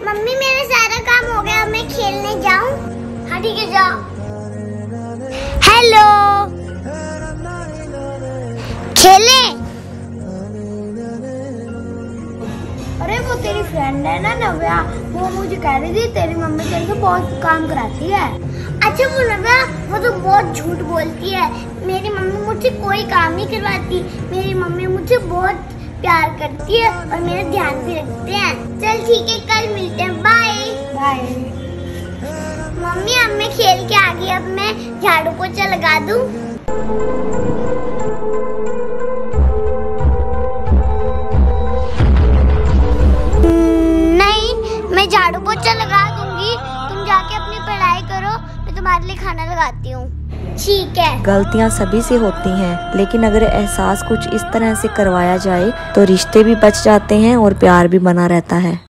Mummy मेरा सारा काम हो गया, मैं खेलने जाऊं? हाँ ठीक है, जाओ। हेलो, खेले? अरे वो तेरी फ्रेंड है ना नव्या, वो मुझे कह रही थी तेरी मम्मी तेरे से बहुत काम कराती है। अच्छा वो नव्या, वो तो बहुत झूठ बोलती है। मेरी मम्मी मुझसे कोई काम नहीं करवाती। मेरी मम्मी मुझसे बहुत प्यार करती है और मेरा ध्यान भी रखते हैं। चल ठीक है, कल मिलते हैं, बाय बाय। मम्मी अब मैं खेल के आ गई, अब मैं झाड़ू पोछा लगा दूं? नहीं, मैं झाड़ू पोछा लगा दूंगी, तुम जाके अपनी पढ़ाई करो, मैं तुम्हारे लिए खाना लगाती हूँ। ठीक है। गलतियां सभी से होती हैं, लेकिन अगर एहसास कुछ इस तरह से करवाया जाए तो रिश्ते भी बच जाते हैं और प्यार भी बना रहता है।